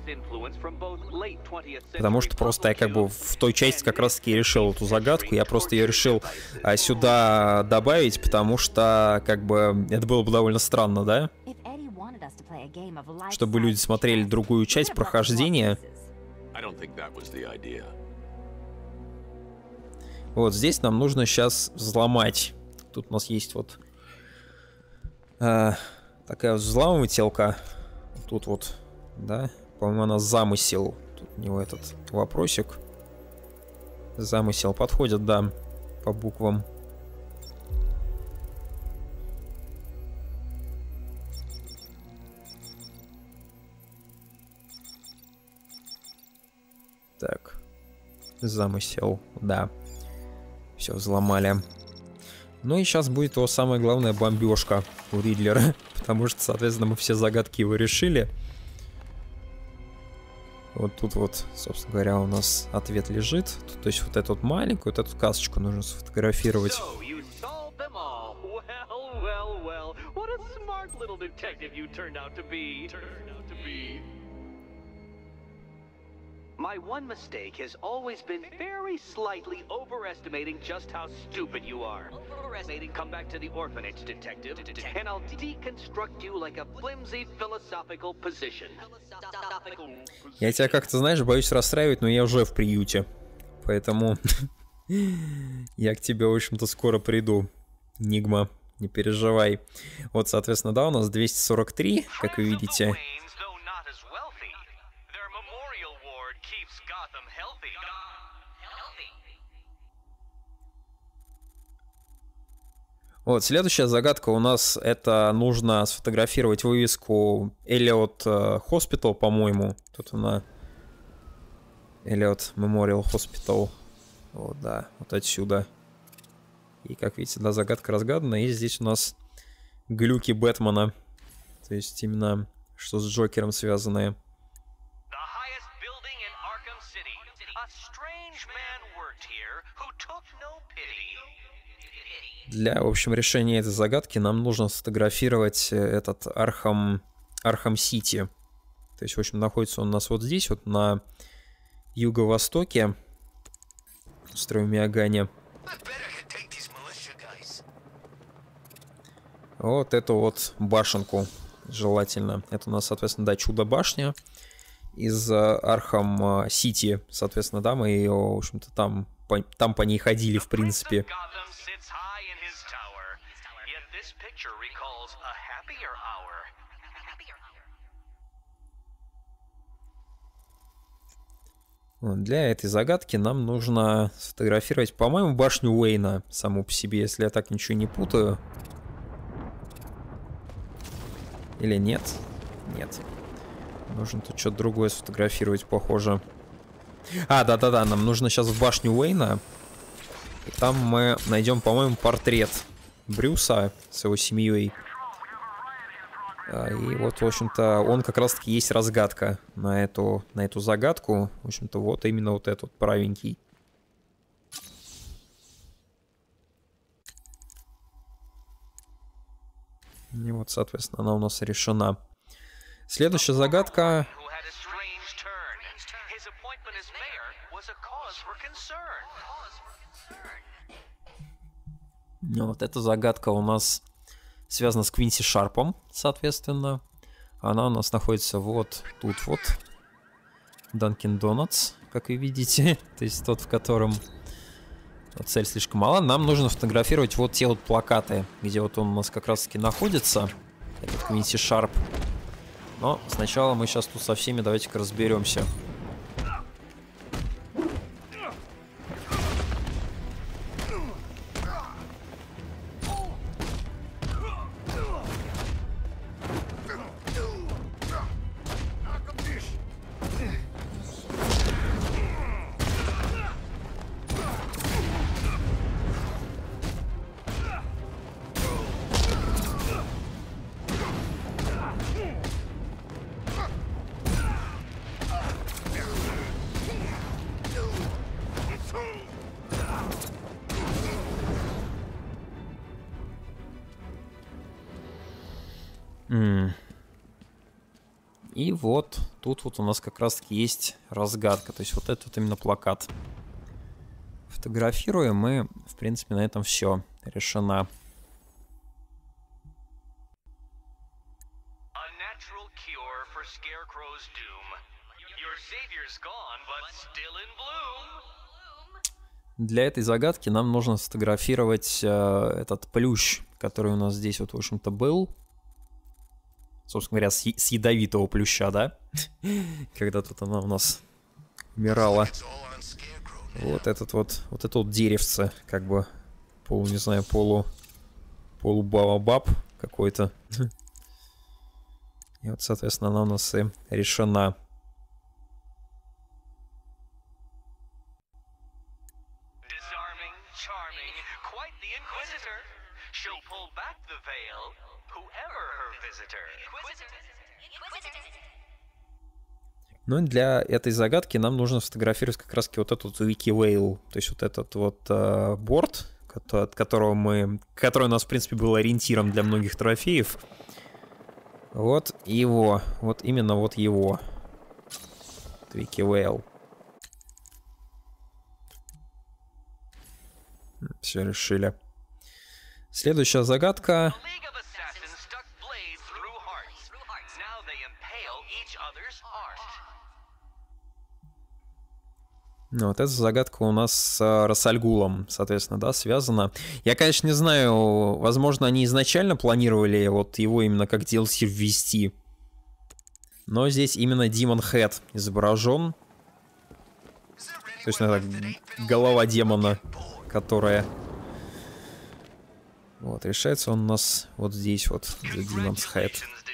Потому что просто я как бы в той части как раз таки решил эту загадку. Я просто ее решил а, сюда добавить, потому что как бы это было бы довольно странно, да? Чтобы люди смотрели другую часть прохождения. Вот здесь нам нужно сейчас взломать. Тут у нас есть вот э, такая взламывателка. Тут вот, да, по-моему, она замысел. Тут у него этот вопросик. Замысел подходит, да, по буквам. Так, замысел, да. Все, взломали. Ну и сейчас будет его самая главная бомбежка у Ридлера, потому что, соответственно, мы все загадки его решили. Вот тут вот, собственно говоря, у нас ответ лежит. Тут, то есть вот эту вот маленькую, вот эту касочку нужно сфотографировать. My one mistake has always been very slightly overestimating just how stupid you are. Overestimating, come back to the orphanage, detective, and I'll deconstruct you like a flimsy philosophical position. Я тебя как-то, знаешь, боюсь расстраивать, но я уже в приюте. Поэтому я к тебе, в общем-то, скоро приду. Нигма, не переживай. Вот, соответственно, да, у нас двести сорок три, как вы видите. Вот, следующая загадка у нас, это нужно сфотографировать вывеску Elliot Hospital, по-моему. Тут она Elliot Memorial Hospital. Вот, да, вот отсюда. И, как видите, да, загадка разгадана. И здесь у нас глюки Бэтмена. То есть именно что с Джокером связанные. Для, в общем, решения этой загадки нам нужно сфотографировать этот Архам, Архам Сити. То есть, в общем, находится он у нас вот здесь, вот на юго-востоке, в Строймиагане. Вот эту вот башенку желательно. Это у нас, соответственно, да, чудо-башня из Архам Сити. Соответственно, да, мы ее, в общем-то, там по, там по ней ходили, в принципе. Для этой загадки нам нужно сфотографировать, по-моему, башню Уэйна саму по себе, если я так ничего не путаю. Или нет? Нет. Нужно тут что-то другое сфотографировать, похоже. А, да-да-да, нам нужно сейчас в башню Уэйна. И там мы найдем, по-моему, портрет Брюса с его семьей. И вот, в общем-то, он как раз-таки есть разгадка на эту, на эту загадку. В общем-то, вот именно вот этот правенький. И вот, соответственно, она у нас решена. Следующая загадка. Вот эта загадка у нас связана с Квинси Шарпом, соответственно. Она у нас находится вот тут вот. Dunkin' Donuts, как вы видите. То есть тот, в котором вот цель слишком мала. Нам нужно фотографировать вот те вот плакаты, где вот он у нас как раз таки находится. Этот Quincy Sharp. Но сначала мы сейчас тут со всеми давайте-ка разберемся. Mm. И вот тут вот у нас как раз таки есть разгадка. То есть вот этот вот именно плакат. Фотографируем, и в принципе на этом все решено. Для этой загадки нам нужно сфотографировать э, этот плющ, который у нас здесь вот, в общем-то, был. Собственно говоря, с, с ядовитого плюща, да? Когда тут она у нас умирала. Вот этот вот, вот это вот деревце, как бы, полу, не знаю, полу, полубабабаб какой-то. И вот, соответственно, она у нас и решена. Ну и для этой загадки нам нужно сфотографировать как раз-таки вот этот Wiki Whale, то есть вот этот вот э, борт, от которого мы, который у нас, в принципе, был ориентиром для многих трофеев. Вот его, вот именно вот его. Wiki Whale. Все решили. Следующая загадка. Ну, вот эта загадка у нас с Расальгулом, соответственно, да, связана. Я, конечно, не знаю, возможно, они изначально планировали вот его именно как ди эл си ввести. Но здесь именно Demon Head изображен. То есть, это голова демона, которая... Вот, решается он у нас вот здесь вот, The Demon's Head.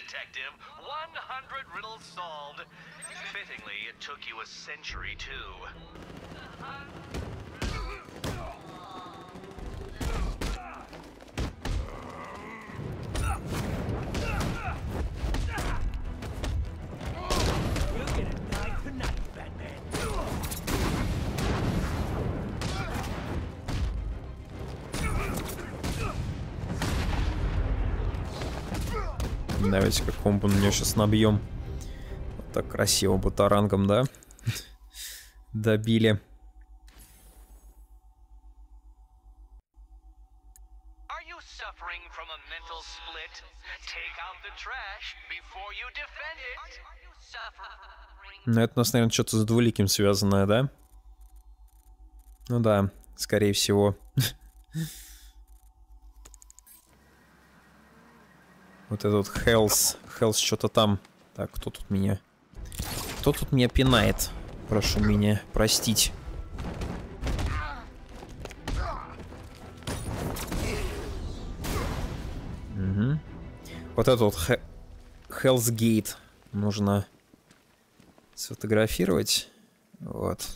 Давайте как комбу на нее сейчас набьем. Вот так красиво бутарангом, да? Добили. Ну, это у нас, наверное, что-то с двуликим связанное, да? Ну да, скорее всего. Вот этот Хелс. Хелс что-то там. Так, кто тут меня... Кто тут меня пинает? Прошу меня простить. Угу. Вот этот вот Hell's Gate нужно сфотографировать. Вот.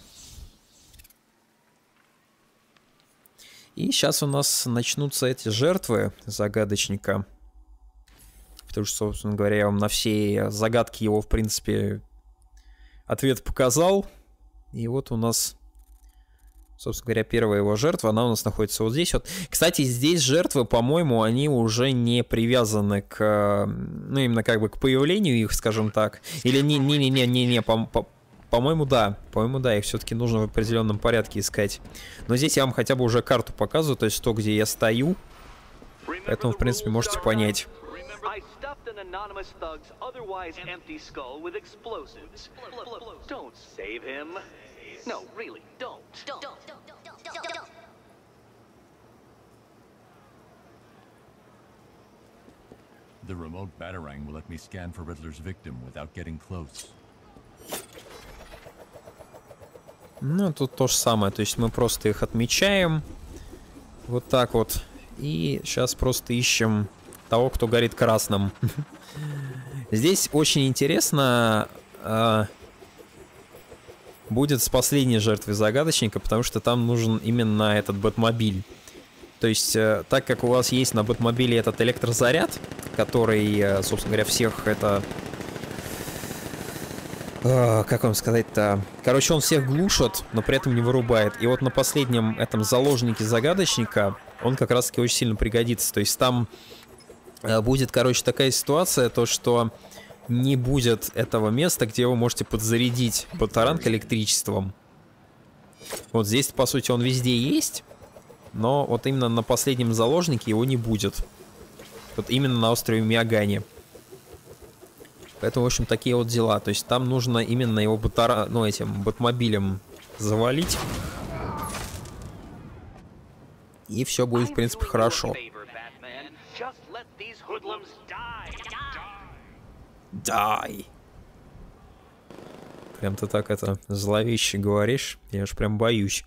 И сейчас у нас начнутся эти жертвы загадочника. Потому что, собственно говоря, я вам на все загадки его, в принципе, ответ показал. И вот у нас, собственно говоря, первая его жертва, она у нас находится вот здесь вот. Кстати, здесь жертвы, по-моему, они уже не привязаны к, ну, именно как бы к появлению их, скажем так. Или не-не-не-не-не, по-моему, да. По-моему, да, их все-таки нужно в определенном порядке искать. Но здесь я вам хотя бы уже карту показываю, то есть то, где я стою. Поэтому, в принципе, можете понять. I stuffed an anonymous thug's otherwise empty skull with explosives. Don't save him. No, really, don't. Don't. Don't. Don't. Don't. Don't. The remote Batarang will let me scan for Riddler's victim without getting close. Ну, тут то же самое. То есть мы просто их отмечаем. Вот так вот. И сейчас просто ищем того, кто горит красным. Здесь очень интересно э, будет с последней жертвой загадочника, потому что там нужен именно этот Бэтмобиль. То есть, э, так как у вас есть на Бэтмобиле этот электрозаряд, который, э, собственно говоря, всех это... Э, как вам сказать-то? Короче, он всех глушит, но при этом не вырубает. И вот на последнем этом заложнике загадочника он как раз-таки очень сильно пригодится. То есть там э, будет, короче, такая ситуация, то что не будет этого места, где вы можете подзарядить батаранг электричеством. Вот здесь, по сути, он везде есть. Но вот именно на последнем заложнике его не будет. Вот именно на острове Миагани. Поэтому, в общем, такие вот дела. То есть там нужно именно его батара... ну, этим Бэтмобилем завалить. И все будет, в принципе, хорошо. Дай! Прям ты так это зловеще говоришь. Я уж прям боюсь.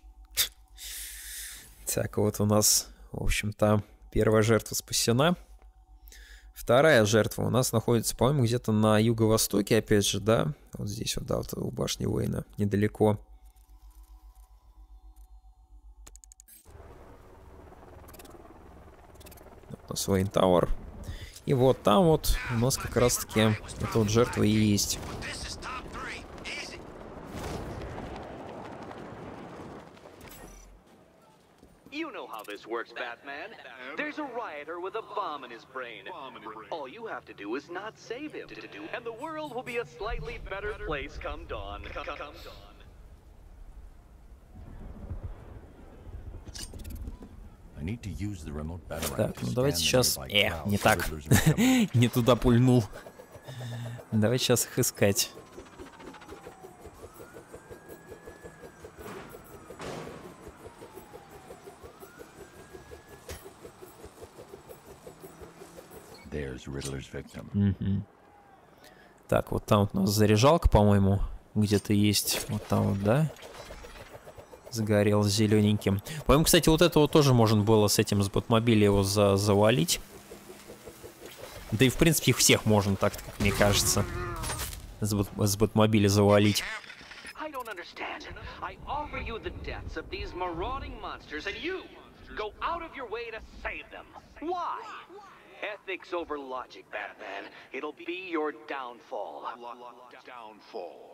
Так, вот у нас, в общем-то, первая жертва спасена. Вторая жертва у нас находится, по-моему, где-то на юго-востоке, опять же, да? Вот здесь вот, да, вот у башни Уэйна, недалеко. Вот у нас Уэйн Тауэр. И вот там вот у нас как раз-таки эта вот жертва и есть. This works, Batman. There's a rioter with a bomb in his brain. All you have to do is not save him, and the world will be a slightly better place come dawn. Come dawn. Так, ну давайте сейчас... Э, не так. Не туда пульнул. Давайте сейчас их искать. Угу. Так, вот там вот у нас заряжалка, по-моему, где-то есть. Вот там вот, да? Загорел зелененьким. По-моему, кстати, вот этого тоже можно было с этим, с Бэтмобиля его за завалить. Да и, в принципе, их всех можно так, как мне кажется. С, Бэт с Бэтмобиля завалить. Ethics over logic, Batman. It'll be your downfall. Downfall.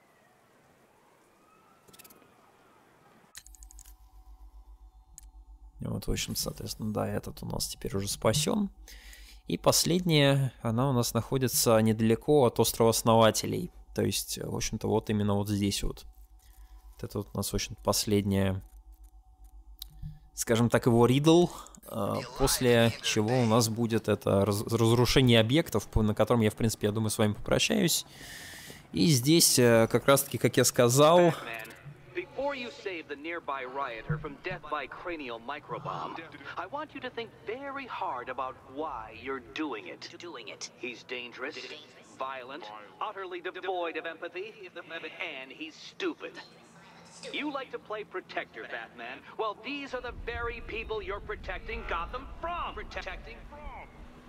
Вот, в общем, соответственно, да, этот у нас теперь уже спасен. И последняя, она у нас находится недалеко от острова Основателей. То есть, в общем-то, вот именно вот здесь вот. Вот это вот у нас, в общем-то, последняя, скажем так, его ридл. После чего у нас будет это раз разрушение объектов, на котором я, в принципе, я думаю, с вами попрощаюсь. И здесь, как раз-таки, как я сказал... Before you save the nearby rioter from death by cranial microbomb, I want you to think very hard about why you're doing it. Doing it. He's dangerous, violent, utterly devoid of empathy, and he's stupid. You like to play protector, Batman. Well, these are the very people you're protecting Gotham from. Protecting from.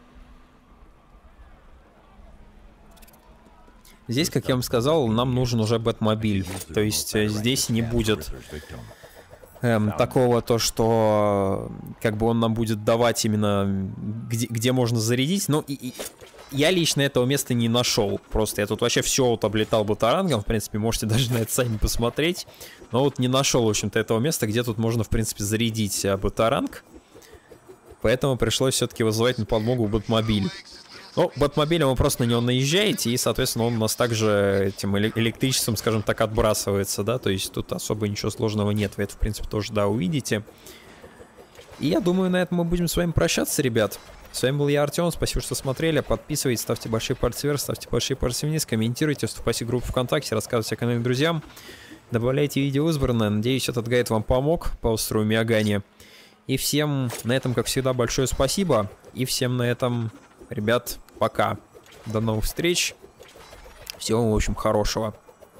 Здесь, как я вам сказал, нам нужен уже Бэтмобиль. То есть здесь не будет эм, такого, то что как бы он нам будет давать именно где, где можно зарядить. Но и, и, я лично этого места не нашел. Просто я тут вообще все вот облетал батарангом. В принципе, можете даже на это сами посмотреть. Но вот не нашел, в общем-то, этого места, где тут можно, в принципе, зарядить батаранг. Поэтому пришлось все-таки вызывать на подмогу Бэтмобиль. Ну, Бэтмобилем вы просто на него наезжаете, и, соответственно, он у нас также этим электричеством, скажем так, отбрасывается, да, то есть тут особо ничего сложного нет, вы это, в принципе, тоже, да, увидите. И я думаю, на этом мы будем с вами прощаться, ребят. С вами был я, Артем. Спасибо, что смотрели. Подписывайтесь, ставьте большие пальцы вверх, ставьте большие пальцы вниз, комментируйте, вступайте в группу ВКонтакте, рассказывайте о канале друзьям. Добавляйте видео в избранное. Надеюсь, этот гайд вам помог по острову Миагани. И всем на этом, как всегда, большое спасибо. И всем на этом, ребят, пока. До новых встреч. Всего, в общем, хорошего.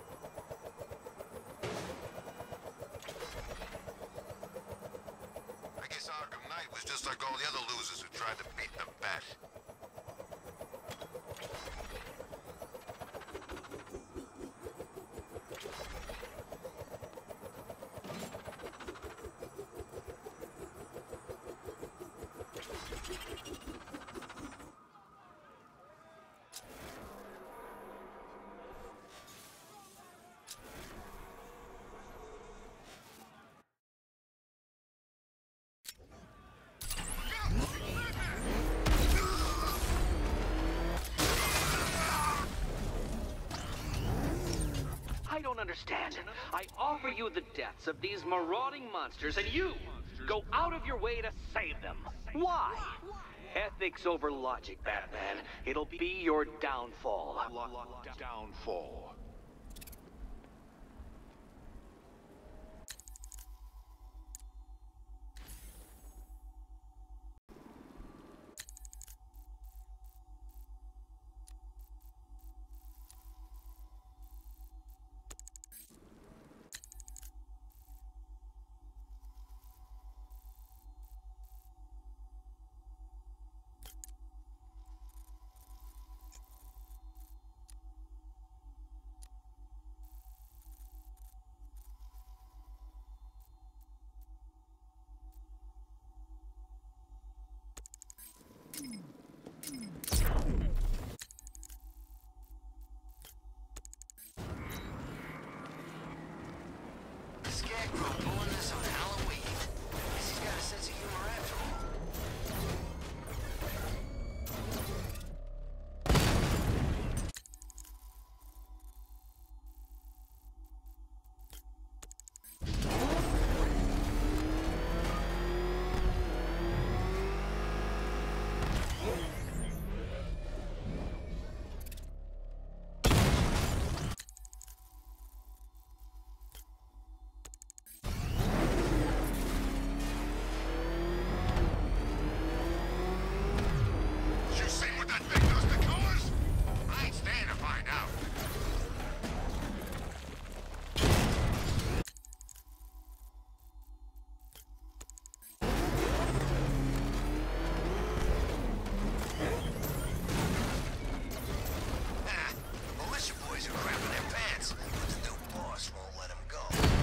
I don't understand. I offer you the deaths of these marauding monsters, and you go out of your way to save them. Why? Ethics over logic, Batman. It'll be your downfall. Downfall. Scarecrow pulling this on Halloween. Guess he's got a sense of humor after all. You see what that thing does to colors? I ain't staying to find out. Ah, militia boys are crapping their pants, but the new boss won't let them go.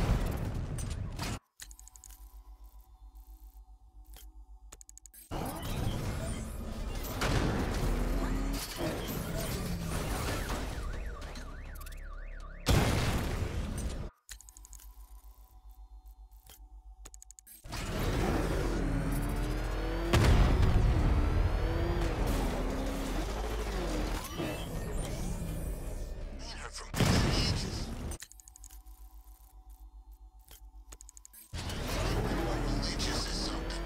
Man hurt from busy inches. Religious is something.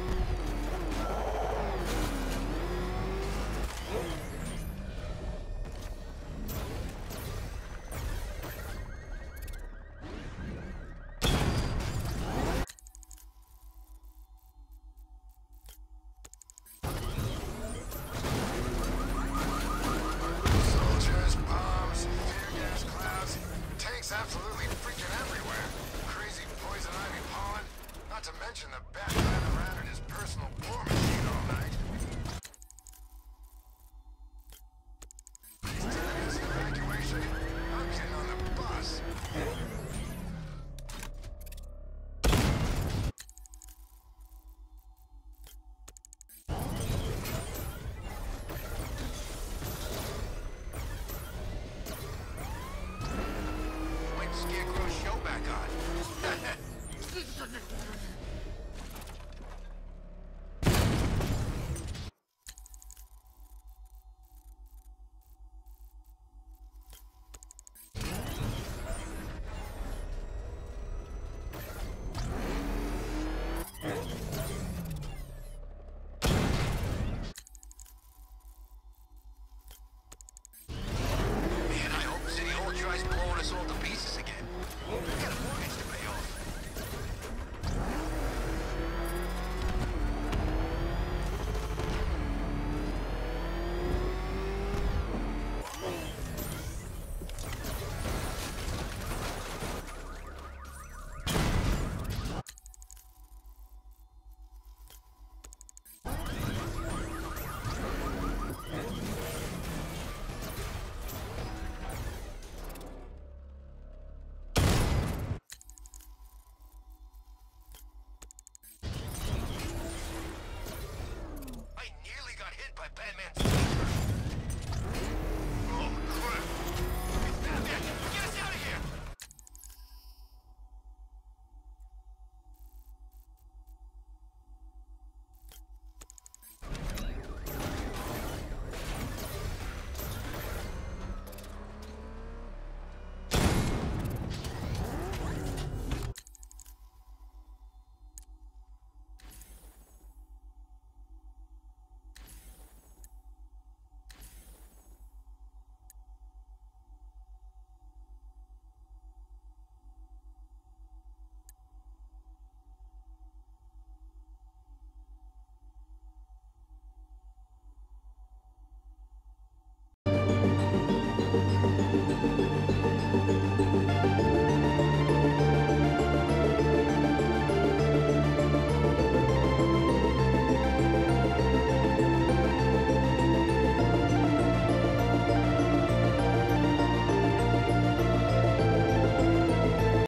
Soldiers, bombs, tear gas clouds, tanks absolutely freaking everywhere. Crazy poison ivy pollen, not to mention the bat riding around in his personal war machine all night. He's telling us evacuation. I'm getting on the bus. Wait, Scarecrow's show back on. Batman's